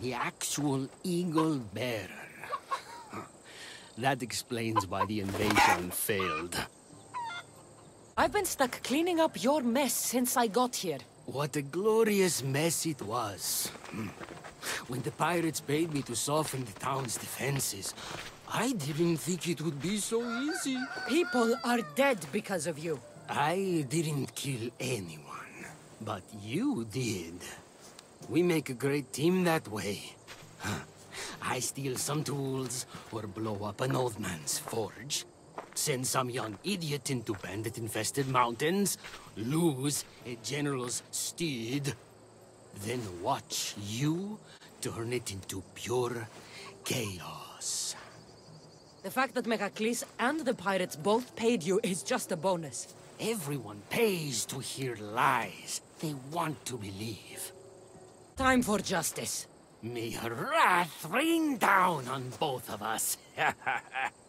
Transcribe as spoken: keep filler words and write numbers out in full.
the actual Eagle Bearer. That explains why the invasion failed. I've been stuck cleaning up your mess since I got here. What a glorious mess it was. When the pirates paid me to soften the town's defenses, I didn't think it would be so easy. People are dead because of you. I didn't kill anyone, but you did. We make a great team that way. I steal some tools, or blow up an old man's forge, send some young idiot into bandit-infested mountains, lose a general's steed, then watch you turn it into pure chaos. The fact that Megacles and the pirates both paid you is just a bonus. Everyone pays to hear lies they want to believe. Time for justice. May her wrath rain down on both of us.